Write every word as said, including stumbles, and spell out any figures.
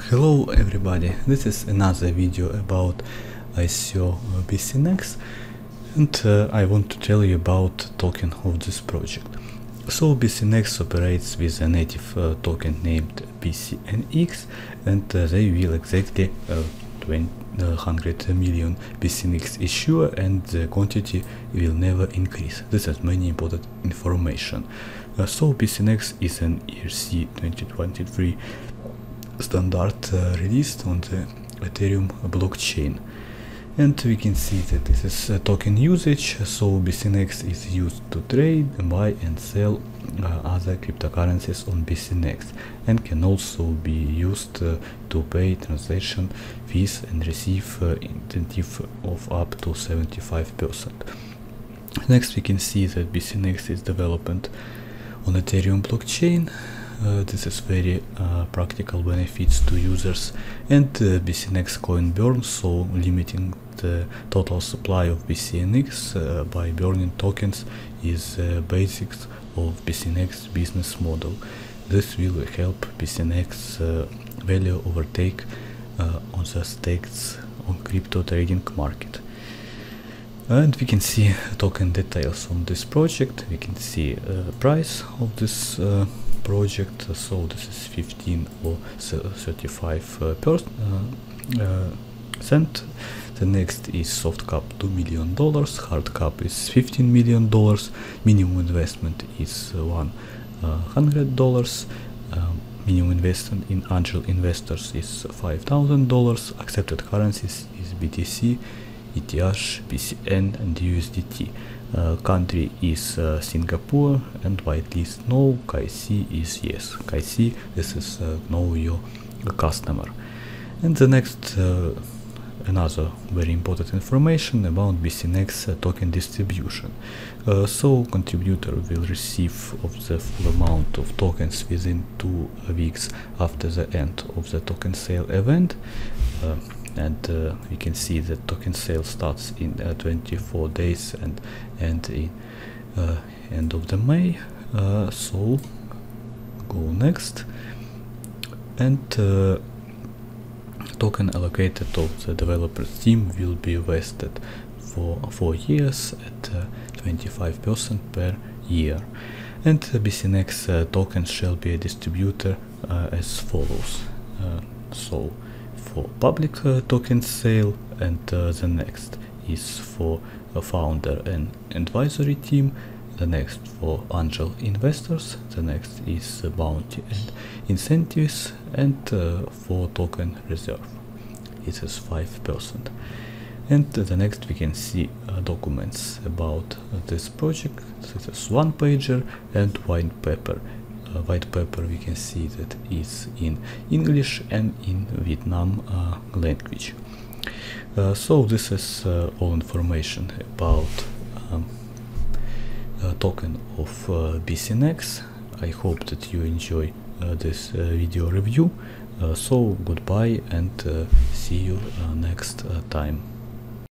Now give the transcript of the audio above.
Hello everybody, this is another video about I C O B C N X, and uh, I want to tell you about token of this project. So B C N X operates with a native uh, token named B C N X, and uh, they will exactly uh, one hundred million B C N X issue, and the quantity will never increase. This is many important information. Uh, so B C N X is an E R C twenty twenty-three standard uh, released on the Ethereum blockchain, and we can see that this is uh, token usage. So B C N X is used to trade, buy and sell uh, other cryptocurrencies on B C N X, and can also be used uh, to pay transaction fees and receive uh, incentive of up to seventy-five percent. Next, we can see that B C N X is developed on Ethereum blockchain. Uh, this is very uh, practical benefits to users, and uh, B C N X coin burn, so limiting the total supply of B C N X uh, by burning tokens is uh, basics of B C N X business model. This will help B C N X uh, value overtake uh, on the stakes on crypto trading market. And we can see token details on this project. We can see uh, price of this uh, project. So this is fifteen or thirty-five uh, per, uh, uh, cent. The next is soft cap two million dollars, hard cap is fifteen million dollars, minimum investment is uh, one hundred dollars, um, minimum investment in angel investors is five thousand dollars, accepted currencies is B T C, E T H, B C N and U S D T. Uh, country is uh, Singapore, and whitelist no, K C is yes. K C, this is uh, know your customer. And the next uh, another very important information about B C N X uh, token distribution. Uh, so contributor will receive of the full amount of tokens within two weeks after the end of the token sale event. Uh, and uh, we can see that token sale starts in uh, twenty-four days and and in uh, end of the May. Uh, so go next, and uh, token allocated to the developer team will be vested for four years at uh, twenty-five percent per year, and uh, B C N X uh, tokens shall be a distributor uh, as follows. Uh, so for public uh, token sale, and uh, the next is for a founder and advisory team, the next for angel investors, the next is uh, bounty and incentives, and uh, for token reserve it is five percent. And uh, the next we can see uh, documents about uh, this project. This is one pager and white paper. Uh, white paper we can see that is in English and in Vietnam uh, language. Uh, so this is uh, all information about um, uh, token of uh, B C N X. I hope that you enjoy uh, this uh, video review. Uh, so goodbye, and uh, see you uh, next uh, time.